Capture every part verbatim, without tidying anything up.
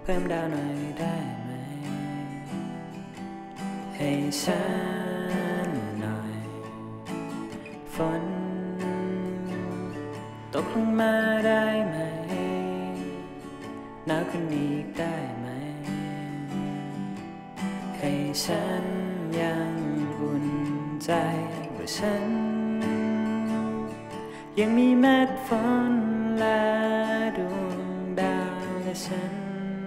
พิ่มดาวหน่อยได้ไหมให้ฉันหน่อยฝนตกลงมาได้ไหมหนาวขึ้นอีกได้ไหมให้ฉันยังอุ่นใจว่าฉันยังมีเม็ดฝนและดวงดาวและฉัน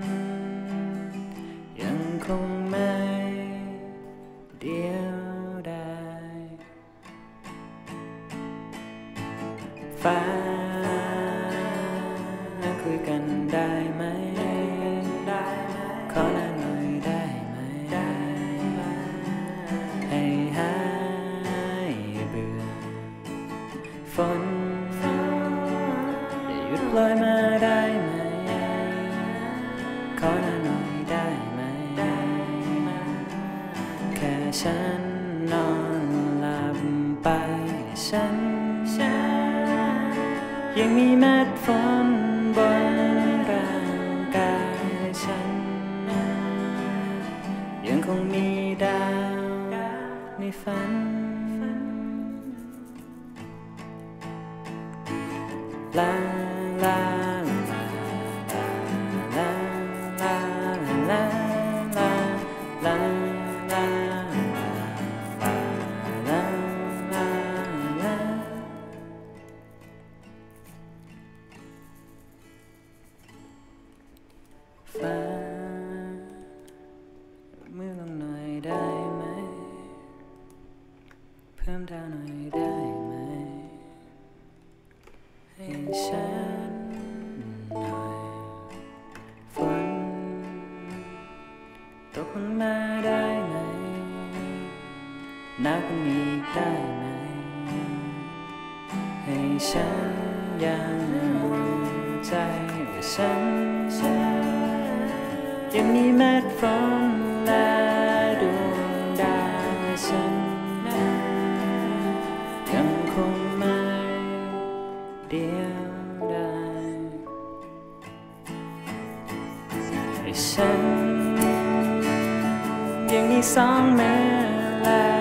ยังคงไม่เดียวดายฟ้าคุยกันได้ไหมขอลาหน่อยได้ไหมให้หายเบื่อฝนอย่าหยุดปล่อยมาได้ไหมขอลาหน่อยได้ไหมแค่ฉันนอนหลับไปฉันยังมีเม็ดฝนบนร่างกายฉันยังคงมีดาวในฝันลาลาลาลาลาลาลาลาลาลาฟ้ามือลงหน่อยได้ไหมเพิ่มดาวหน่อยได้ไหมให้ฉันหน่อยฝนตกลงมาได้ไหมหนาวขึ้นอีกได้ไหมให้ฉันยังอุ่นใจว่าฉันยังมีเม็ดฝนและดวงดาวฉันยังคงไม่เดียวดายให้ฉันยังมีสองมือและ